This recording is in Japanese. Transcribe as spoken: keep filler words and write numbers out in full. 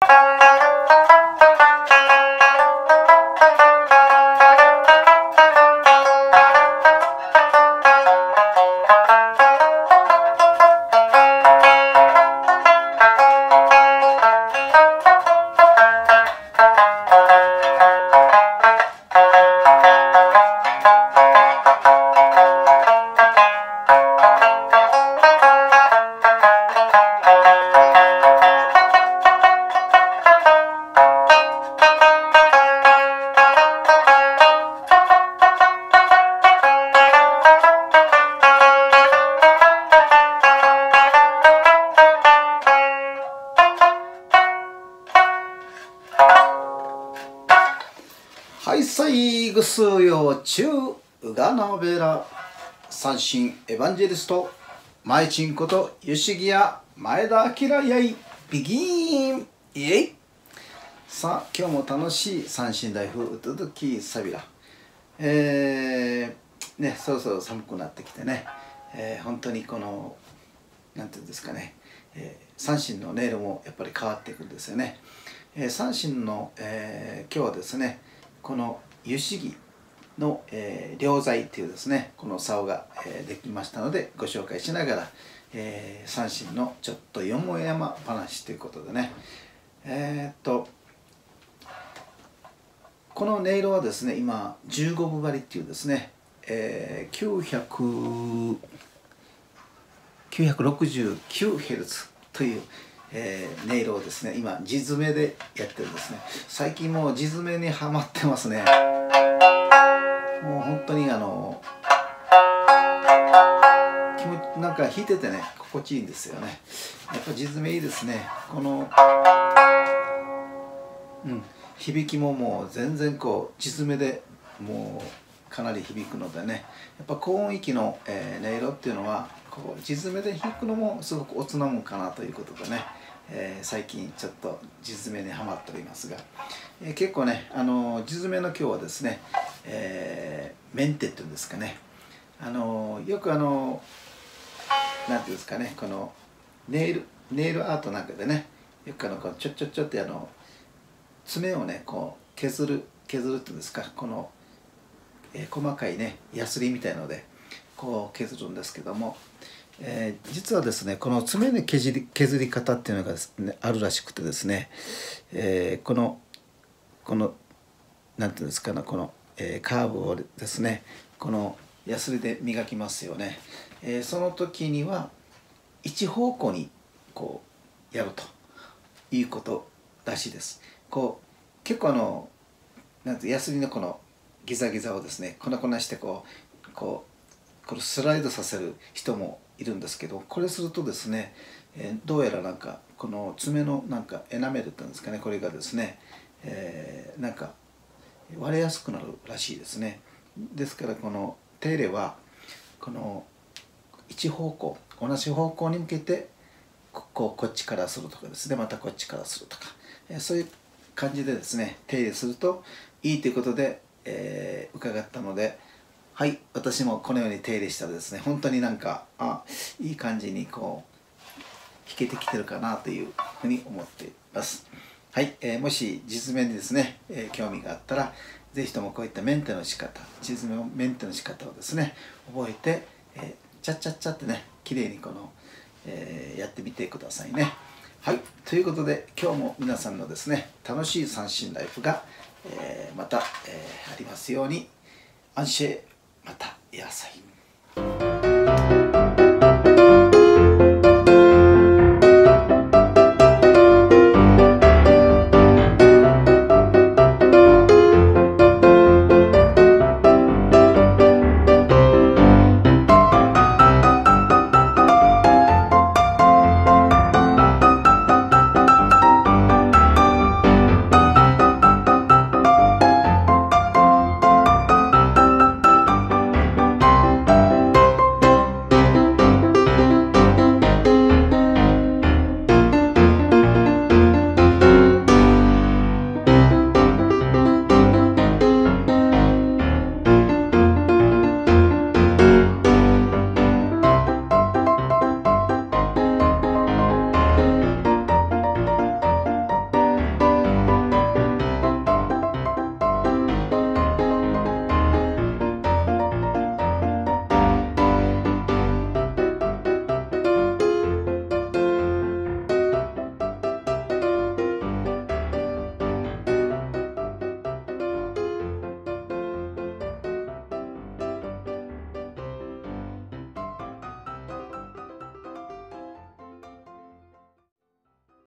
はいさいぐすよちゅうがなべら三振エヴァンジェリスト前ちんことゆしぎや前田明やいビギーンイエイ。さあ今日も楽しい三振ライフうとどきさびらえー、ねそろそろ寒くなってきてね、えー、本当にこのなんていうんですかね、えー、三振の音色もやっぱり変わっていくんですよね。えー、三振の、えー、今日はですねこの湯しの、えー、良材というですねこの竿が、えー、できましたのでご紹介しながら、えー、三振のちょっとよもやま話ということでねえー、っとこの音色はですね今じゅうごぶ張りっていうですね、えー、きゅうひゃく、きゅうひゃくろくじゅうきゅうヘルツというえー、音色をですね今地詰めでやってるんですね。最近もう地詰めにはまってますね。もう本当にあの気持ちなんか弾いててね心地いいんですよね。やっぱ地詰めいいですね。この、うん、響きももう全然こう地詰めでもうかなり響くのでねやっぱ高音域の、えー、音色っていうのはこう地詰めで弾くのもすごくおつなもんかなということでね、えー、最近ちょっと地詰めにはまっておりますが、えー、結構ねあの地詰めの今日はですね、えー、メンテっていうんですかねあのよくあのなんていうんですかねこのネイルネイルアートなんかでねよくあのこうちょちょちょってあの爪をねこう削る削るっていうんですかこの、えー、細かいねヤスリみたいのでこう削るんですけども、えー、実はですねこの爪の削り削り方っていうのがですねあるらしくてですね、えー、このこのなんていうんですかねこの、えー、カーブをですねこのヤスリで磨きますよね、えー、その時には一方向にこうやるということらしいです。こう結構あのなんてヤスリのこのギザギザをですね粉々してこうこうこれスライドさせる人もいるんですけどこれするとですね、えー、どうやらなんかこの爪のなんかエナメルっていうんですかねこれがですね、えー、なんか割れやすくなるらしいですね。ですからこの手入れはこの一方向同じ方向に向けてこここっちからするとかですねまたこっちからするとか、えー、そういう感じでですね手入れするといいということで、えー、伺ったのではい、私もこのように手入れしたらですね本当になんかあいい感じにこう弾けてきてるかなというふうに思っています。はい、えー、もし地詰めにですね、えー、興味があったら是非ともこういったメンテの仕方地詰めのメンテの仕方をですね覚えて、えー、チャッチャッチャってねきれいにこの、えー、やってみてくださいね。はい、ということで今日も皆さんのですね楽しい三振ライフが、えー、また、えー、ありますように安心また野菜。